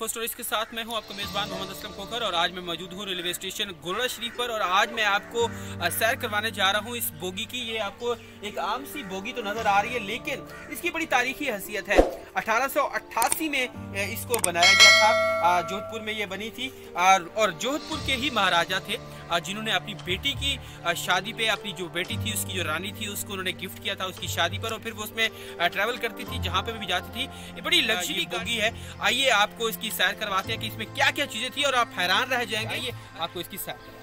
First stories के साथ मैं हूं आपका मेज़बान मोहम्मद असलम खोखर और आज मैं मौजूद हूं रेलवे स्टेशन गुरुद्वारा शरीफ पर। और आज मैं आपको सैर करवाने जा रहा हूं इस बोगी की। ये आपको एक आम सी बोगी तो नज़र आ रही है, लेकिन इसकी बड़ी तारीखी हैसियत है। 1888 में इसको बनाया गया था, जोधपुर में ये बनी थी। और जोधपुर के ही महाराजा थे जिन्होंने अपनी बेटी की शादी पे, अपनी जो बेटी थी उसकी जो रानी थी उसको उन्होंने गिफ्ट किया था उसकी शादी पर, और फिर वो उसमें ट्रैवल करती थी जहाँ पे भी जाती थी। ये बड़ी लग्जरी बोगी है। आइए आपको इसकी सैर करवाते हैं कि इसमें क्या क्या चीजें थी और आप हैरान रह जाएंगे। ये आपको इसकी सैर करवाते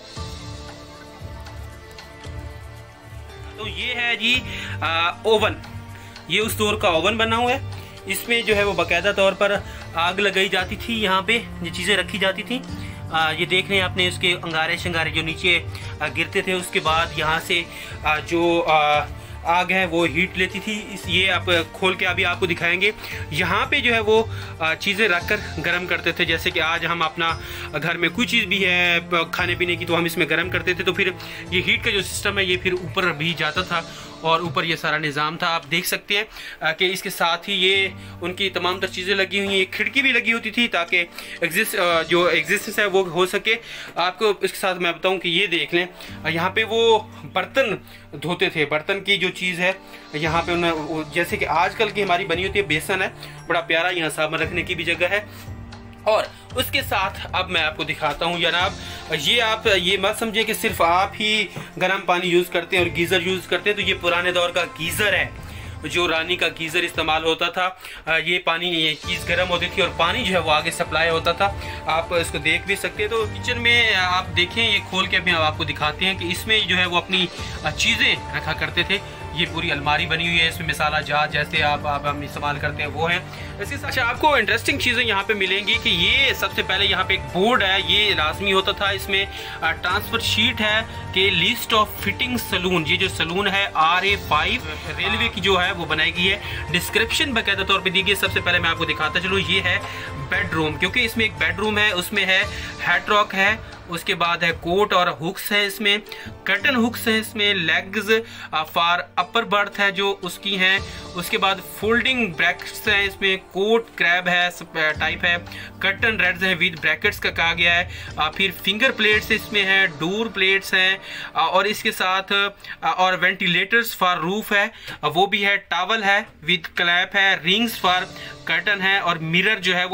हैं। तो ये है जी ओवन। ये उस दौर का ओवन बना हुआ है। इसमें जो है वो बाकायदा तौर पर आग लगाई जाती थी, यहाँ पे ये चीज़ें रखी जाती थी। ये देख रहे हैं आपने उसके अंगारे शंगारे जो नीचे गिरते थे, उसके बाद यहाँ से जो आग है वो हीट लेती थी। ये आप खोल के अभी आपको दिखाएंगे। यहाँ पे जो है वो चीज़ें रखकर गर्म करते थे। जैसे कि आज हम अपना घर में कोई चीज़ भी है खाने पीने की तो हम इसमें गर्म करते थे, तो फिर ये हीट का जो सिस्टम है ये फिर ऊपर भी जाता था और ऊपर ये सारा निज़ाम था। आप देख सकते हैं कि इसके साथ ही ये उनकी तमाम तर चीज़ें लगी हुई हैं। एक खिड़की भी लगी होती थी ताकि जो एग्जिस्टेंस है वो हो सके। आपको इसके साथ मैं बताऊं कि ये देख लें, यहाँ पे वो बर्तन धोते थे। बर्तन की जो चीज़ है यहाँ पे उन्हें, जैसे कि आजकल की हमारी बनी होती है बेसन है, बड़ा प्यारा, यहाँ सामान रखने की भी जगह है। और उसके साथ अब मैं आपको दिखाता हूँ जनाब, आप ये मत समझे कि सिर्फ आप ही गर्म पानी यूज़ करते हैं और गीज़र यूज़ करते हैं। तो ये पुराने दौर का गीज़र है, जो रानी का गीज़र इस्तेमाल होता था। ये पानी, ये चीज़ गर्म होती थी और पानी जो है वो आगे सप्लाई होता था। आप इसको देख भी सकते हैं। तो किचन में आप देखें, ये खोल के अभी आपको दिखाते हैं कि इसमें जो है वो अपनी चीज़ें रखा करते थे। ये पूरी अलमारी बनी हुई है, इसमें मिसाला जात जैसे आप हम इस्तेमाल करते हैं वो है। अच्छा, आपको इंटरेस्टिंग चीज़ें यहाँ पे मिलेंगी कि ये सबसे पहले यहाँ पे एक बोर्ड है, ये लाजमी होता था। इसमें ट्रांसफर शीट है कि लिस्ट ऑफ फिटिंग सलून, ये जो सलून है RA5 रेलवे की जो है वो बनाई गई है। डिस्क्रिप्शन बाकायदा तौर पे दी गई। सबसे पहले मैं आपको दिखाता चलूँ, ये है बेडरूम, क्योंकि इसमें एक बेडरूम है, उसमें है हैडरॉक है, उसके बाद है कोट और हुक्स है, इसमें कर्टन हुक्स है, इसमें लेग्स फॉर अपर बर्थ है जो उसकी हैं। उसके बाद फोल्डिंग ब्रैकेट्स हैं, इसमें कोट क्रैब है टाइप है, कर्टन रेड्स हैं विद ब्रैकेट्स का कहा गया है। फिर फिंगर प्लेट्स इसमें है, डोर प्लेट्स हैं और इसके साथ और वेंटिलेटर्स फॉर रूफ है वो भी है, टॉवल है विद क्लैप है, रिंग्स फॉर कर्टन है और मिरर जो है वो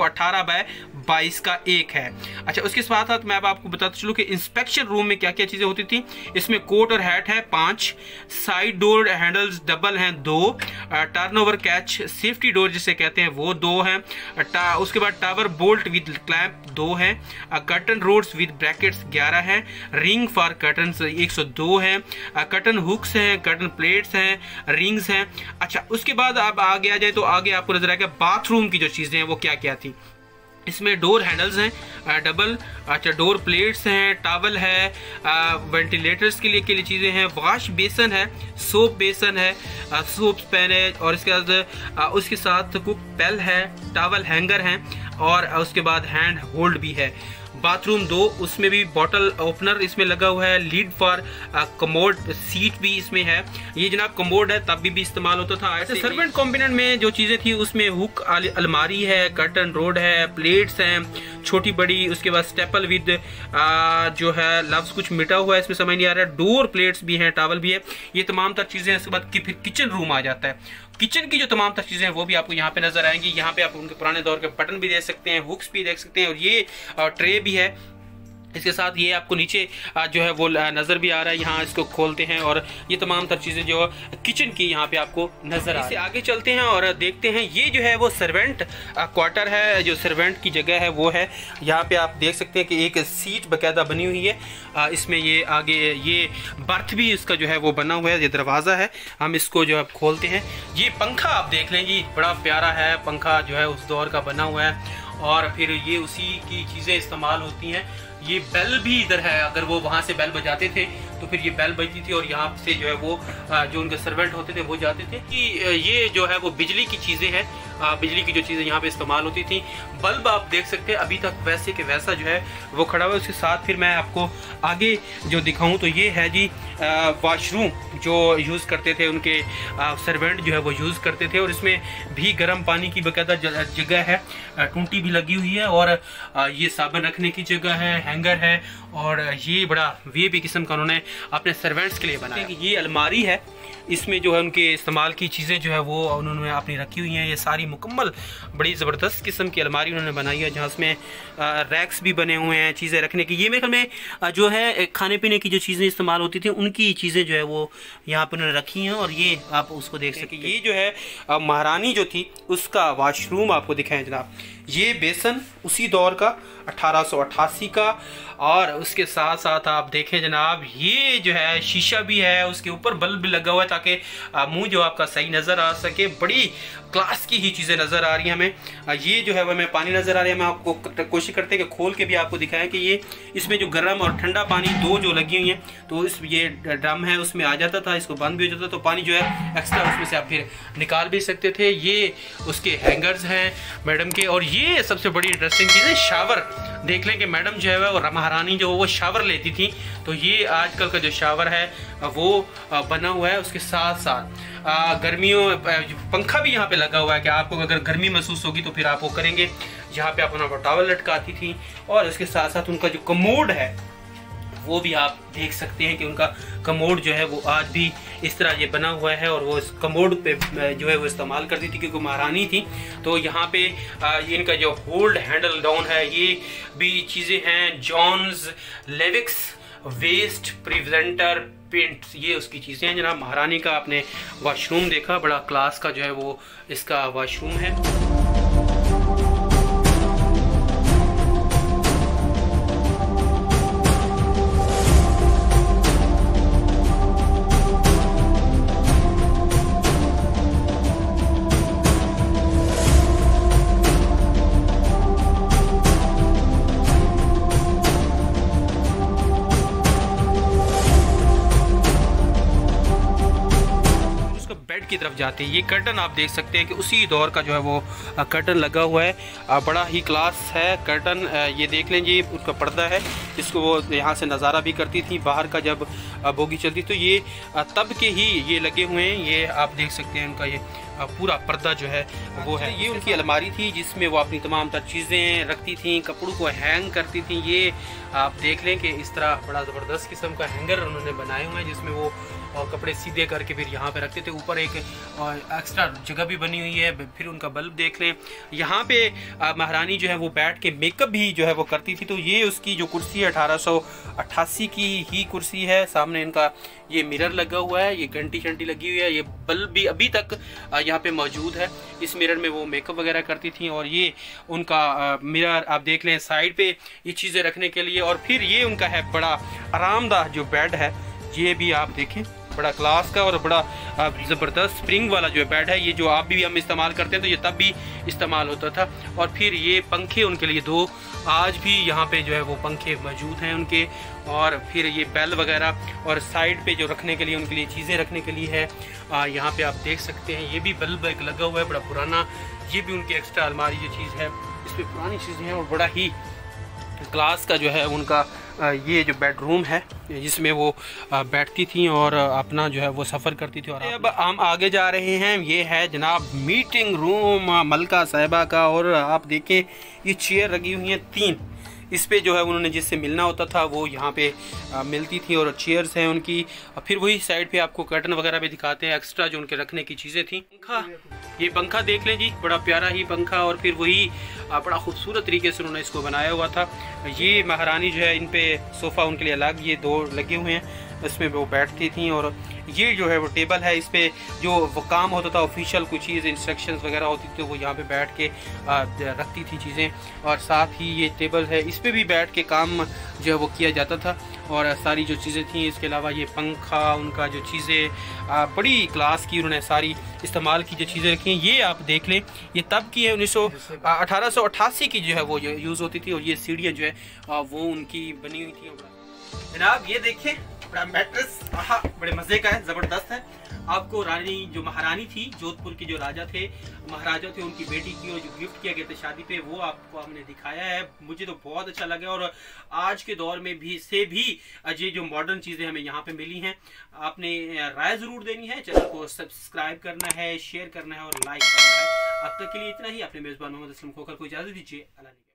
18x22 का एक है। अच्छा, उसके साथ मैं अब आपको बताता चलूँ कि इंस्पेक्शन रूम में क्या क्या चीज़ें होती थी। इसमें कोट और हैट है 5, साइड डोर हैंडल्स डबल हैं 2, टर्नओवर कैच सेफ्टी डोर जिसे कहते हैं वो 2 हैं। उसके बाद टावर बोल्ट विद क्लैंप 2 हैं, कर्टन रोड्स विद ब्रैकेट्स 11 हैं, रिंग फॉर कर्टन 102 हैं, कर्टन हुक्स हैं, कर्टन प्लेट्स हैं, रिंग्स हैं। अच्छा, उसके बाद आप आगे आ जाए तो आगे आपको नजर आएगा बाथरूम की जो चीज़ें हैं वो क्या क्या थी। इसमें डोर हैंडल्स हैं डबल, अच्छा डोर प्लेट्स हैं, टॉवल है, वेंटिलेटर्स के लिए चीज़ें हैं, वॉश बेसन है, सोप बेसन है, सोप पैन है और इसके बाद उसके साथ कुक पेल है, टॉवल हैंगर हैं और उसके बाद हैंड होल्ड भी है। बाथरूम 2, उसमें भी बॉटल ओपनर इसमें लगा हुआ है, लीड फॉर कमोड सीट भी इसमें है। ये जनाब कमोड है, तब भी इस्तेमाल होता था। ऐसे सर्वेंट कॉम्पोनेंट में जो चीज़ें थी उसमें हुक अलमारी है, कर्टन रोड है, प्लेट्स हैं छोटी बड़ी, उसके बाद स्टेपल विद जो है लफ्ज़ कुछ मिटा हुआ है इसमें समझ नहीं आ रहा है, डोर प्लेट्स भी हैं, टॉवल भी है, ये तमाम तर चीज़ें हैं। इसके बाद फिर किचन रूम आ जाता है। किचन की जो तमाम तर चीज़ें हैं वो भी आपको यहाँ पे नजर आएंगी। यहाँ पे आप उनके पुराने दौर के बटन भी देख सकते हैं, हुक्स भी देख सकते हैं और ये ट्रे भी है। इसके साथ ये आपको नीचे जो है वो नज़र भी आ रहा है। यहाँ इसको खोलते हैं और ये तमाम तर चीज़ें जो किचन की यहाँ पे आपको नज़र आ रही है। आगे चलते हैं और देखते हैं, ये जो है वो सर्वेंट क्वार्टर है, जो सर्वेंट की जगह है वो है। यहाँ पे आप देख सकते हैं कि एक सीट बाकायदा बनी हुई है। इसमें ये आगे ये बर्थ भी इसका जो है वो बना हुआ है, ये दरवाज़ा है। हम इसको जो है खोलते हैं। ये पंखा आप देख लें जी, बड़ा प्यारा है पंखा, जो है उस दौर का बना हुआ है और फिर ये उसी की चीज़ें इस्तेमाल होती हैं। ये बेल भी इधर है, अगर वो वहाँ से बेल बजाते थे तो फिर ये बेल बजती थी और यहाँ से जो है वो जो उनके सर्वेंट होते थे वो जाते थे। कि ये जो है वो बिजली की चीज़ें हैं, बिजली की जो चीज़ें यहाँ पे इस्तेमाल होती थी। बल्ब आप देख सकते हैं अभी तक वैसे के वैसा जो है वो खड़ा हुआ है। उसके साथ फिर मैं आपको आगे जो दिखाऊं तो ये है जी वॉशरूम जो यूज़ करते थे उनके सर्वेंट जो है वो यूज़ करते थे। और इसमें भी गर्म पानी की बाकायदा जगह है, टूटी भी लगी हुई है और ये साबुन रखने की जगह है, हैंगर है। और ये बड़ा वीआईपी किस्म का उन्होंने अपने सर्वेंट्स के लिए बनाया। ये अलमारी है, इसमें जो है उनके इस्तेमाल की चीज़ें जो है वो उन्होंने अपनी रखी हुई हैं। ये सारी मुकम्मल बड़ी ज़बरदस्त किस्म की अलमारी उन्होंने बनाई है, जहाँ इसमें रैक्स भी बने हुए हैं चीज़ें रखने की। ये मेरे ख्याल में जो है खाने पीने की जो चीज़ें इस्तेमाल होती थी उनकी चीज़ें जो है वो यहाँ पर उन्होंने रखी हैं। और ये आप उसको देख सकते हैं। ये जो है महारानी जो थी उसका वाशरूम आपको दिखाएं जनाब। ये बेसन उसी दौर का 1888 का। और उसके साथ साथ आप देखें जनाब ये जो है शीशा भी है, उसके ऊपर बल्ब भी लगा हुआ है ताकि मुंह जो आपका सही नज़र आ सके। बड़ी क्लास की ही चीज़ें नज़र आ रही हैं हमें। ये जो है वह हमें पानी नज़र आ रही है। मैं आपको कोशिश करते हैं कि खोल के भी आपको दिखाएं कि ये इसमें जो गर्म और ठंडा पानी दो जो लगी हुई हैं, तो इस ये ड्रम है उसमें आ जाता था, इसको बंद भी हो जाता था तो पानी जो है एक्स्ट्रा उसमें से आप फिर निकाल भी सकते थे। ये उसके हैंगर्स हैं मैडम के। और ये सबसे बड़ी इंटरेस्टिंग चीज़ है शावर। देख लें कि मैडम जो है वो महारानी जो वो शावर लेती थी, तो ये आजकल का जो शावर है वो बना हुआ है। उसके साथ साथ गर्मियों पंखा भी यहाँ पे लगा हुआ है कि आपको अगर गर्मी महसूस होगी तो फिर आप वो करेंगे। यहाँ पे आप अपना टॉवल लटकाती थी। और उसके साथ साथ उनका जो कमोड है वो भी आप देख सकते हैं कि उनका कमोड जो है वो आज भी इस तरह ये बना हुआ है। और वो इस कमोड पे जो है वो इस्तेमाल करती थी क्योंकि महारानी थी। तो यहाँ पे इनका जो होल्ड हैंडल डाउन है ये भी चीज़ें हैं। जॉन्स लेविक्स वेस्ट प्रिवेंटर पेंट, ये उसकी चीज़ें हैं जनाब। महारानी का आपने वॉशरूम देखा, बड़ा क्लास का जो है वो इसका वॉशरूम है। की तरफ जाते हैं ये कर्टन आप देख सकते हैं कि उसी दौर का जो है वो कर्टन लगा हुआ है। बड़ा ही क्लास है कर्टन। ये देख लें जी उसका पर्दा है, इसको वो यहाँ से नज़ारा भी करती थी बाहर का जब बोगी चलती। तो ये तब के ही ये लगे हुए हैं। ये आप देख सकते हैं उनका ये पूरा पर्दा जो है वो है। ये उनकी अलमारी थी जिसमें वो अपनी तमाम तर चीज़ें रखती थी, कपड़ों को हैंग करती थी। ये आप देख लें कि इस तरह बड़ा ज़बरदस्त किस्म का हैंगर उन्होंने बनाए हुए हैं जिसमें वो और कपड़े सीधे करके फिर यहाँ पे रखते थे। ऊपर एक एक्स्ट्रा जगह भी बनी हुई है। फिर उनका बल्ब देख लें। यहाँ पे महारानी जो है वो बैठ के मेकअप भी जो है वो करती थी। तो ये उसकी जो कुर्सी है 1888 की ही कुर्सी है। सामने इनका ये मिरर लगा हुआ है, ये घंटी शंटी लगी हुई है। ये बल्ब भी अभी तक यहाँ पे मौजूद है। इस मिरर में वो मेकअप वगैरह करती थी। और ये उनका मिरर आप देख लें साइड पे ये चीज़ें रखने के लिए। और फिर ये उनका है बड़ा आरामदाह जो बेड है, ये भी आप देखें बड़ा क्लास का और बड़ा ज़बरदस्त स्प्रिंग वाला जो बेड है। ये जो आप भी हम इस्तेमाल करते हैं तो ये तब भी इस्तेमाल होता था। और फिर ये पंखे उनके लिए दो, आज भी यहाँ पे जो है वो पंखे मौजूद हैं उनके। और फिर ये बेल वगैरह और साइड पे जो रखने के लिए उनके लिए चीज़ें रखने के लिए है। यहाँ पे आप देख सकते हैं ये भी बल्ब एक लगा हुआ है बड़ा पुराना। ये भी उनकी एक्स्ट्रा अलमारी जो चीज़ है इस पर पुरानी चीज़ें हैं और बड़ा ही क्लास का जो है उनका ये जो बेडरूम है जिसमें वो बैठती थी और अपना जो है वो सफ़र करती थी। और अब हम आगे जा रहे हैं। ये है जनाब मीटिंग रूम मलका साहिबा का। और आप देखें ये चेयर लगी हुई हैं 3, इस पे जो है उन्होंने जिससे मिलना होता था वो यहाँ पे मिलती थी। और चेयर्स हैं उनकी। फिर वही साइड पे आपको कर्टन वगैरह भी दिखाते हैं एक्स्ट्रा जो उनके रखने की चीज़ें थी। पंखा, ये पंखा देख लें जी, बड़ा प्यारा ही पंखा। और फिर वही बड़ा खूबसूरत तरीके से उन्होंने इसको बनाया हुआ था। ये महारानी जो है इन पे सोफ़ा उनके लिए अलग ये 2 लगे हुए हैं, इसमें वो बैठती थी। और ये जो है वो टेबल है, इस पे जो वो काम होता था ऑफिशियल कोई चीज़ इंस्ट्रक्शंस वगैरह होती थी तो वो यहाँ पे बैठ के रखती थी चीज़ें। और साथ ही ये टेबल है, इस पे भी बैठ के काम जो है वो किया जाता था। और सारी जो चीज़ें थी इसके अलावा ये पंखा उनका जो चीज़ें बड़ी क्लास की उन्होंने सारी इस्तेमाल की जो चीज़ें रखी हैं। ये आप देख लें ये तब की है 1888 की जो है वो यूज़ होती थी। और ये सीढ़ियाँ जो है वो उनकी बनी हुई थी। जनाब ये देखिए बड़ा मैट्रेस, बड़े मजे का है, जबरदस्त है। आपको रानी जो महारानी थी, जोधपुर के जो राजा थे, महाराजा थे, उनकी बेटी की और जो गिफ्ट किया गया था शादी पे, वो आपको हमने दिखाया है। मुझे तो बहुत अच्छा लगा और आज के दौर में भी ये जो मॉडर्न चीजें हमें यहाँ पे मिली हैं, आपने राय जरूर देनी है। चैनल को सब्सक्राइब करना है, शेयर करना है और लाइक करना है। अब तक के लिए इतना ही। अपने मेजबान मोहम्मद असलम खोखर को इजाजत दीजिए। अल्लाह।